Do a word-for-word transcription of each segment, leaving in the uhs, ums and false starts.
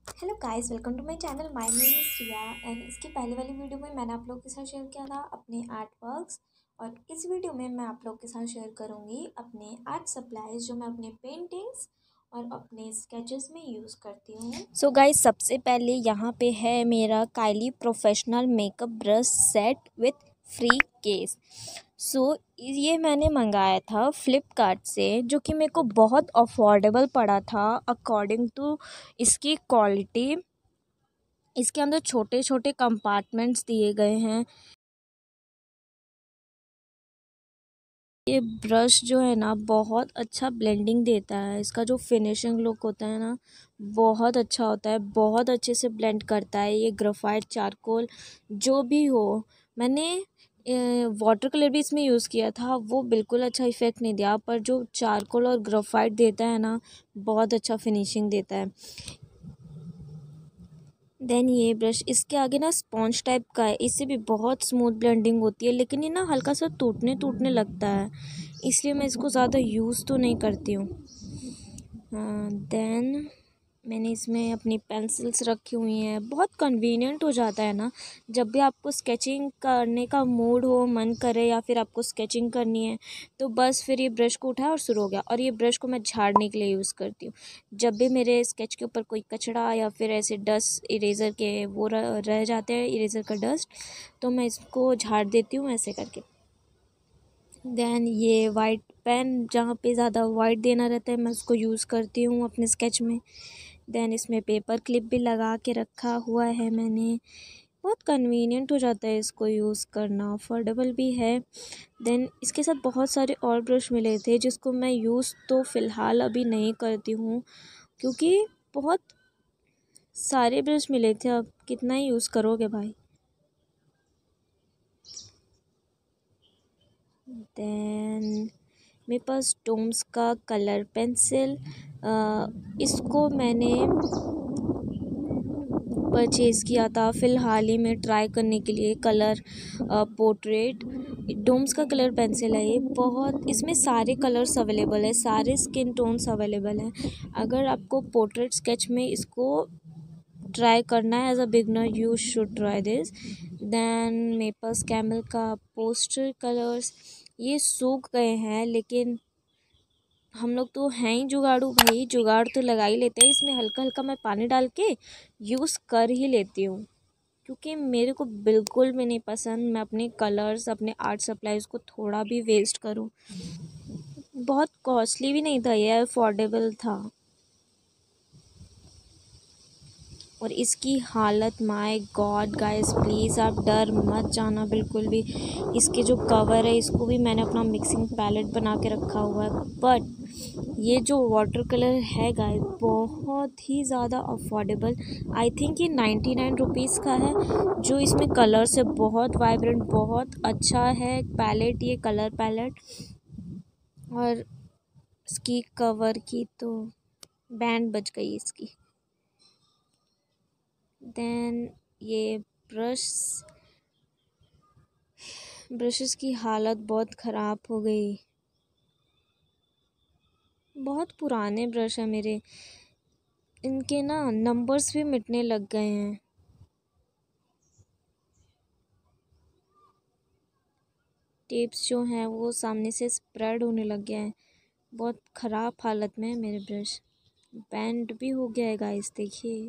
Hello guys, welcome to my channel. My name is Riya and इसकी पहले वाली video में मैंने आप लोग के साथ शेयर किया था अपने आर्ट वर्क्स। और इस वीडियो में मैं आप लोग के साथ शेयर करूंगी अपने आर्ट सप्लाईज जो मैं अपने पेंटिंग्स और अपने स्केचेस में यूज़ करती हूँ। सो गाइस, सबसे पहले यहाँ पे है मेरा Kylie professional makeup brush set with free case. So ये मैंने मंगाया था फ्लिपकार्ट से, जो कि मेरे को बहुत अफोर्डेबल पड़ा था अकॉर्डिंग टू इसकी क्वालिटी। इसके अंदर छोटे छोटे कंपार्टमेंट्स दिए गए हैं। ये ब्रश जो है ना बहुत अच्छा ब्लेंडिंग देता है। इसका जो फिनिशिंग लुक होता है ना बहुत अच्छा होता है, बहुत अच्छे से ब्लेंड करता है। ये ग्रेफाइट चारकोल जो भी हो, मैंने वाटर कलर भी इसमें यूज़ किया था, वो बिल्कुल अच्छा इफ़ेक्ट नहीं दिया, पर जो चारकोल और ग्रेफाइट देता है ना बहुत अच्छा फिनिशिंग देता है। देन ये ब्रश इसके आगे ना स्पॉन्ज टाइप का है, इससे भी बहुत स्मूथ ब्लेंडिंग होती है, लेकिन ये ना हल्का सा टूटने टूटने लगता है, इसलिए मैं इसको ज़्यादा यूज़ तो नहीं करती हूँ। देन मैंने इसमें अपनी पेंसिल्स रखी हुई हैं। बहुत कन्वीनियंट हो जाता है ना, जब भी आपको स्केचिंग करने का मूड हो, मन करे या फिर आपको स्केचिंग करनी है, तो बस फिर ये ब्रश को उठाया और शुरू हो गया। और ये ब्रश को मैं झाड़ने के लिए यूज़ करती हूँ। जब भी मेरे स्केच के ऊपर कोई कचरा या फिर ऐसे डस्ट इरेज़र के वो रह रह जाते हैं, इरेज़र का डस्ट, तो मैं इसको झाड़ देती हूँ ऐसे करके। देन ये वाइट पेन, जहाँ पे ज़्यादा वाइट देना रहता है, मैं उसको यूज़ करती हूँ अपने स्केच में। देन इसमें पेपर क्लिप भी लगा के रखा हुआ है मैंने। बहुत कन्वीनियंट हो जाता है इसको यूज़ करना, अफोर्डेबल भी है। देन इसके साथ बहुत सारे और ब्रश मिले थे, जिसको मैं यूज़ तो फ़िलहाल अभी नहीं करती हूँ, क्योंकि बहुत सारे ब्रश मिले थे, अब कितना ही यूज़ करोगे भाई। देन मेरे पास डोम्स का कलर पेंसिल, इसको मैंने परचेज़ किया था फ़िलहाल ही में ट्राई करने के लिए। कलर पोर्ट्रेट डोम्स का कलर पेंसिल है ये। बहुत इसमें सारे कलर्स अवेलेबल है, सारे स्किन टोन्स अवेलेबल हैं। अगर आपको पोर्ट्रेट स्केच में इसको ट्राई करना है as a beginner, you should try this. Then मेरे पास कैमल का पोस्टर कलर्स, ये सूख गए हैं, लेकिन हम लोग तो हैं ही जुगाड़ू भाई, जुगाड़ तो लगा ही लेते हैं। इसमें हल्का हल्का मैं पानी डाल के यूज़ कर ही लेती हूँ, क्योंकि मेरे को बिल्कुल भी नहीं पसंद मैं अपने कलर्स, अपने आर्ट सप्लाईज़ को थोड़ा भी वेस्ट करूँ। बहुत कॉस्टली भी नहीं था ये, अफोर्डेबल था। और इसकी हालत, माय गॉड गाइस, प्लीज़ आप डर मत जाना बिल्कुल भी। इसके जो कवर है, इसको भी मैंने अपना मिक्सिंग पैलेट बना के रखा हुआ है। बट ये जो वाटर कलर है गाइस, बहुत ही ज़्यादा अफोर्डेबल। आई थिंक ये नाइन्टी नाइन रुपीज़ का है। जो इसमें कलर्स है बहुत वाइब्रेंट, बहुत अच्छा है पैलेट, ये कलर पैलेट। और इसकी कवर की तो बैंड बज गई इसकी। देन ये ब्रश ब्रशेस की हालत बहुत ख़राब हो गई। बहुत पुराने ब्रश हैं मेरे, इनके ना नंबर्स भी मिटने लग गए हैं। टिप्स जो हैं वो सामने से स्प्रेड होने लग गया है। बहुत ख़राब हालत में है मेरे ब्रश। बैंड भी हो गया है गाइस, देखिए।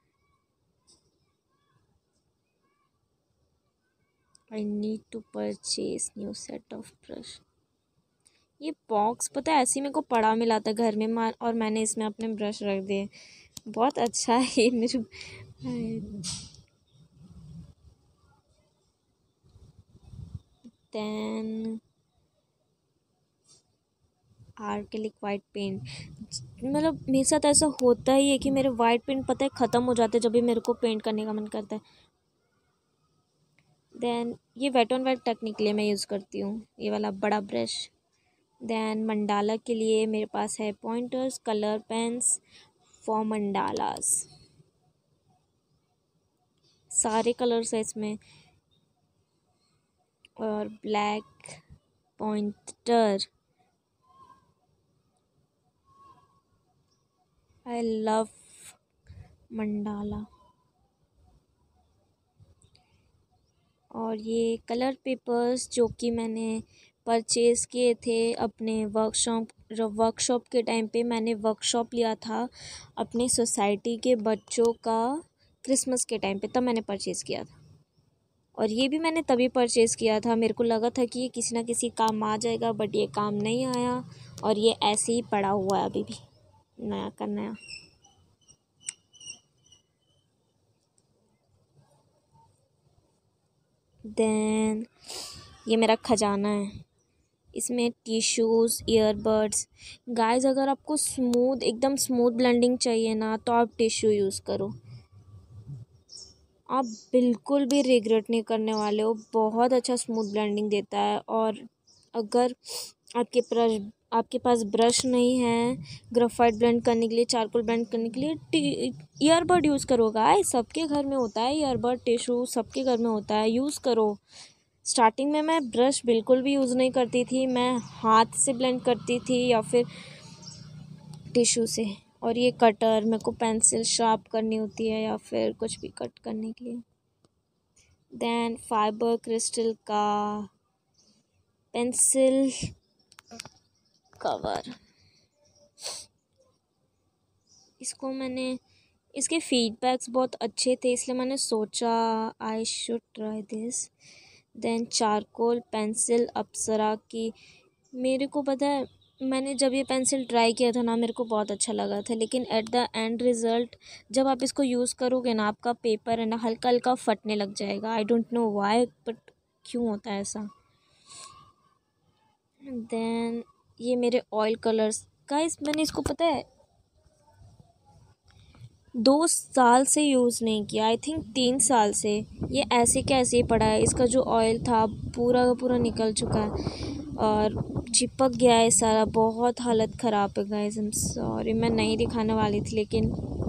I need to purchase new set of brush. ये बॉक्स पता है ऐसे ही मेरे को पड़ा मिला था घर में, मा- और मैंने इसमें अपने ब्रश रख दिए। बहुत अच्छा है ये मेरे। देन आर्केलिक वाइट पेंट, मतलब मेरे साथ ऐसा होता ही है कि मेरे वाइट पेंट पता है ख़त्म हो जाते हैं जब भी मेरे को पेंट करने का मन करता है। देन ये वेट ऑन वेट टेक्निक के लिए मैं यूज़ करती हूँ ये वाला बड़ा ब्रश। देन मंडाला के लिए मेरे पास है pointers, colour pens for mandalas. सारे कलर्स है इसमें। और black pointer, I love mandala. और ये कलर पेपर्स जो कि मैंने परचेज़ किए थे अपने वर्कशॉप वर्कशॉप के टाइम पे। मैंने वर्कशॉप लिया था अपने सोसाइटी के बच्चों का क्रिसमस के टाइम पे, तब मैंने परचेज़ किया था। और ये भी मैंने तभी परचेज़ किया था, मेरे को लगा था कि ये किसी ना किसी काम आ जाएगा, बट ये काम नहीं आया और ये ऐसे ही पड़ा हुआ है अभी भी नया का नया। देन ये मेरा खजाना है, इसमें टिश्यूज़, ईयरबड्स। गाइस अगर आपको स्मूथ एकदम स्मूथ ब्लेंडिंग चाहिए ना तो आप टिश्यू यूज़ करो, आप बिल्कुल भी रिग्रेट नहीं करने वाले हो। बहुत अच्छा स्मूथ ब्लेंडिंग देता है। और अगर आपके ब्रश आपके पास ब्रश नहीं है ग्रेफाइट ब्लेंड करने के लिए, चारकोल ब्लेंड करने के लिए, ईयरबड यूज़ करो गाइस, सबके घर में होता है ईयरबड, टिश्यू सबके घर में होता है, यूज़ करो। स्टार्टिंग में मैं ब्रश बिल्कुल भी यूज़ नहीं करती थी, मैं हाथ से ब्लेंड करती थी या फिर टिश्यू से। और ये कटर, मेरे को पेंसिल शार्प करनी होती है या फिर कुछ भी कट करने के लिए। देन फाइबर क्रिस्टल का पेंसिल कवर, इसको मैंने इसके फीडबैक्स बहुत अच्छे थे इसलिए मैंने सोचा I should try this. Then charcoal pencil Apsara की, मेरे को पता है मैंने जब ये पेंसिल ट्राई किया था ना मेरे को बहुत अच्छा लगा था, लेकिन एट द एंड रिज़ल्ट जब आप इसको यूज़ करोगे ना आपका पेपर है ना हल्का हल्का फटने लग जाएगा। I don't know why, but क्यों होता है ऐसा। देन ये मेरे ऑयल कलर्स, गाइस मैंने इसको पता है दो साल से यूज़ नहीं किया, आई थिंक तीन साल से। ये ऐसे के ऐसे ही पड़ा है, इसका जो ऑयल था पूरा का पूरा निकल चुका है और चिपक गया है सारा, बहुत हालत ख़राब है गाइस। आई एम सॉरी, मैं नहीं दिखाने वाली थी लेकिन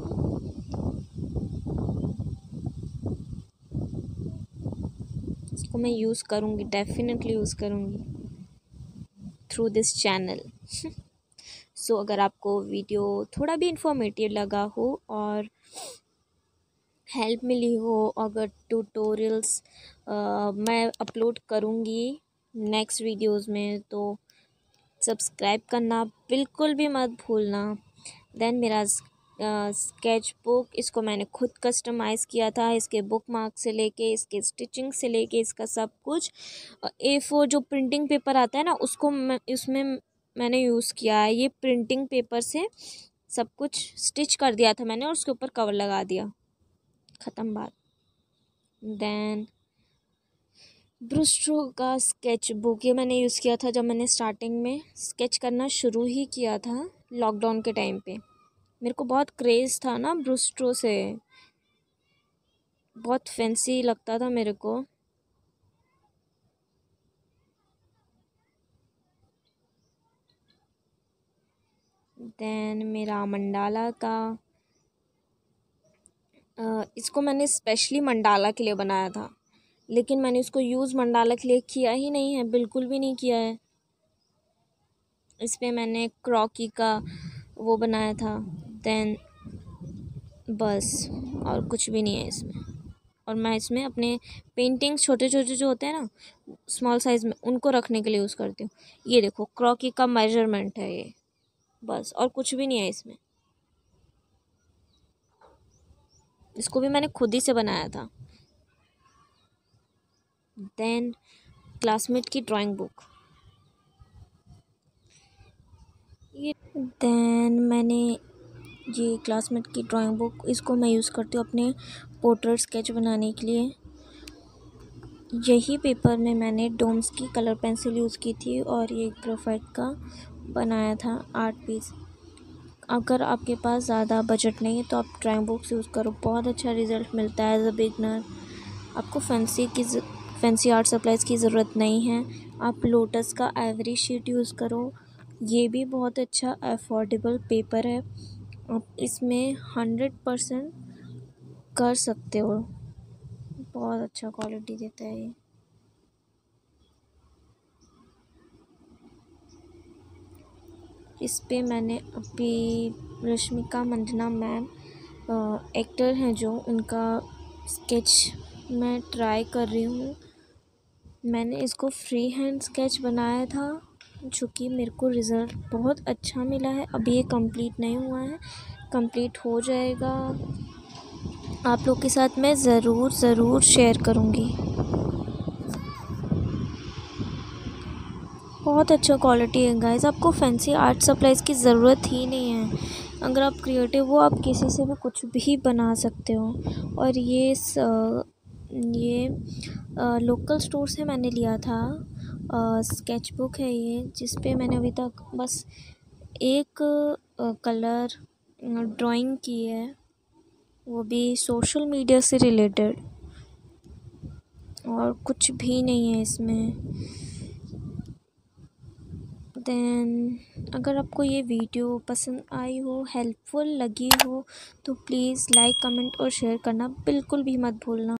इसको मैं यूज़ करूँगी, डेफिनेटली यूज़ करूँगी थ्रू दिस चैनल। सो अगर आपको वीडियो थोड़ा भी इंफॉर्मेटिव लगा हो और हेल्प मिली हो, अगर ट्यूटोरियल्स मैं अपलोड करूँगी नेक्स्ट वीडियोस में तो सब्सक्राइब करना बिल्कुल भी मत भूलना। देन मेरा स्केच बुक, इसको मैंने खुद कस्टमाइज़ किया था, इसके बुक मार्क से लेके इसके स्टिचिंग से लेके इसका सब कुछ। ए फोर जो प्रिंटिंग पेपर आता है ना उसको मैं इसमें मैंने यूज़ किया है, ये प्रिंटिंग पेपर से सब कुछ स्टिच कर दिया था मैंने और उसके ऊपर कवर लगा दिया, ख़त्म बात। देन ब्रूस्ट्रो का स्केच बुक, ये मैंने यूज़ किया था जब मैंने स्टार्टिंग में स्केच करना शुरू ही किया था लॉकडाउन के टाइम पे। मेरे को बहुत क्रेज़ था ना ब्रूस्ट्रो से, बहुत फैंसी लगता था मेरे को। देन मेरा मंडाला का, uh, इसको मैंने स्पेशली मंडाला के लिए बनाया था लेकिन मैंने इसको यूज़ मंडाला के लिए किया ही नहीं है, बिल्कुल भी नहीं किया है। इस पर मैंने क्रॉकी का वो बनाया था, देन बस और कुछ भी नहीं है इसमें। और मैं इसमें अपने पेंटिंग्स छोटे छोटे जो होते हैं ना स्मॉल साइज़ में उनको रखने के लिए यूज़ करती हूँ। ये देखो क्रॉकी का मेजरमेंट है ये, बस और कुछ भी नहीं है इसमें। इसको भी मैंने खुद ही से बनाया था। देन क्लासमेट की ड्राइंग बुक, ये देन मैंने ये क्लासमेट की ड्राइंग बुक, इसको मैं यूज़ करती हूँ अपने पोर्ट्रेट स्केच बनाने के लिए। यही पेपर में मैंने डोम्स की कलर पेंसिल यूज़ की थी और ये ग्रेफाइट का बनाया था आर्ट पीस। अगर आपके पास ज़्यादा बजट नहीं है तो आप ड्राइंग बुक्स यूज़ करो, बहुत अच्छा रिज़ल्ट मिलता है एज अ बिगनर। आपको फैंसी की फैंसी आर्ट सप्लाइज़ की ज़रूरत नहीं है, आप लोटस का एवरी शीट यूज़ करो, ये भी बहुत अच्छा अफोर्डेबल पेपर है, आप इसमें हंड्रेड परसेंट कर सकते हो, बहुत अच्छा क्वालिटी देता है ये। इस पे मैंने अभी रश्मिका मंदना मैम एक्टर हैं जो, उनका स्केच मैं ट्राई कर रही हूँ। मैंने इसको फ्री हैंड स्केच बनाया था, जो कि मेरे को रिज़ल्ट बहुत अच्छा मिला है। अभी ये कंप्लीट नहीं हुआ है, कंप्लीट हो जाएगा, आप लोग के साथ मैं ज़रूर ज़रूर शेयर करूँगी। बहुत अच्छा क्वालिटी है गाइस, आपको फैंसी आर्ट सप्लाइज़ की ज़रूरत ही नहीं है। अगर आप क्रिएटिव हो, आप किसी से भी कुछ भी बना सकते हो। और ये स, ये लोकल स्टोर से मैंने लिया था। स्केच बुक है ये, जिस पे मैंने अभी तक बस एक आ, कलर ड्राइंग की है, वो भी सोशल मीडिया से रिलेटेड, और कुछ भी नहीं है इसमें। देन अगर आपको ये वीडियो पसंद आई हो, हेल्पफुल लगी हो, तो प्लीज़ लाइक, कमेंट और शेयर करना बिल्कुल भी मत भूलना।